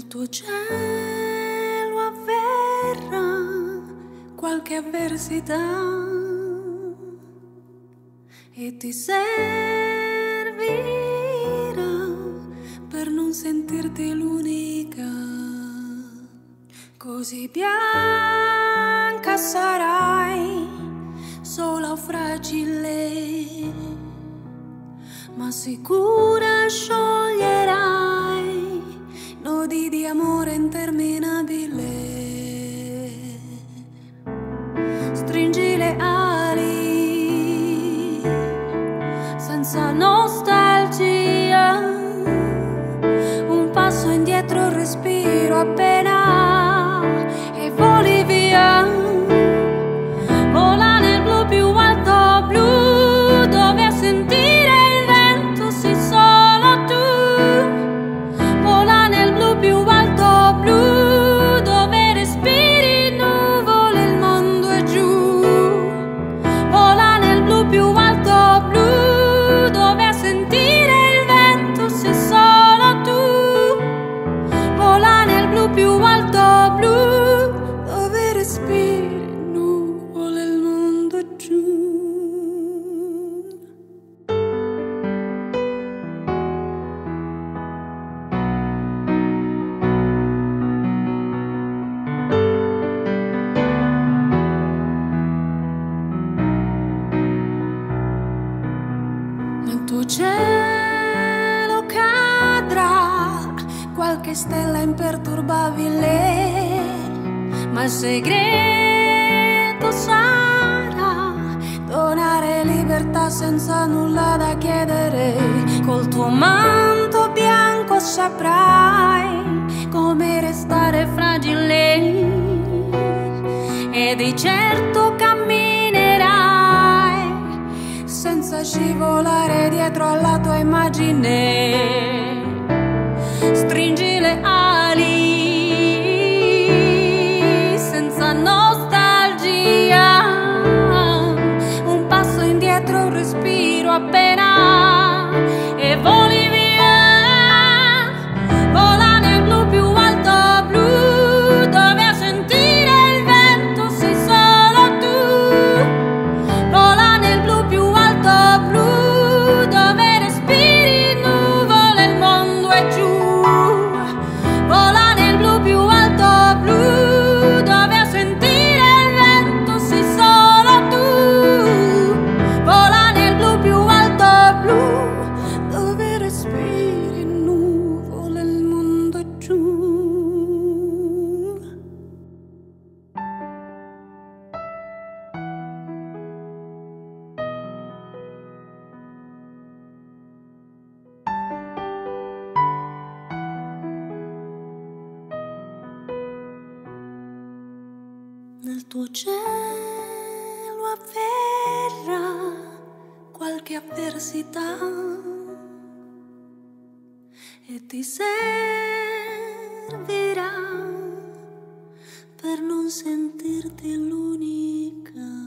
tuo cielo avverrà qualche avversità e ti servirà per non sentirti l'unica. Così bianca sarai, sola o fragile, ma sicura scioglierai nodi di amore interminabile. Stringi le ali senza nostalgia, un passo indietro, un respiro appena e voli via. Vola nel blu più alto blu, dove a sentire il vento sei solo tu. Vola nel blu più alto blu, dove respiri nuvole, il mondo è giù. Vola nel blu più alto blu, dove a sentire il vento sei solo tu. Vola nel blu più alto blu, dove respiri nuvole, il mondo è giù. Nel tuo cielo cadrà qualche stella imperturbabile, ma il segreto sarà donare libertà senza nulla da chiedere. Col tuo manto bianco saprai come restare fragile, e di certo camminerai senza scivolare dietro alla tua immagine. Stringi le ali senza nostalgia, un passo indietro, un respiro appena e voli via. Vola nel blu più alto blu, dove a sentire il vento sei solo tu. Vola nel blu più alto blu, dove respiri nuvole, il mondo è giù. Vola nel blu più alto blu, dove a sentire il vento sei solo tu. Vola nel blu più alto blu, dove respiri nuvole, il mondo è giù. Nel tuo cielo avverrà qualche avversità e ti servirà per non sentirti l'unica.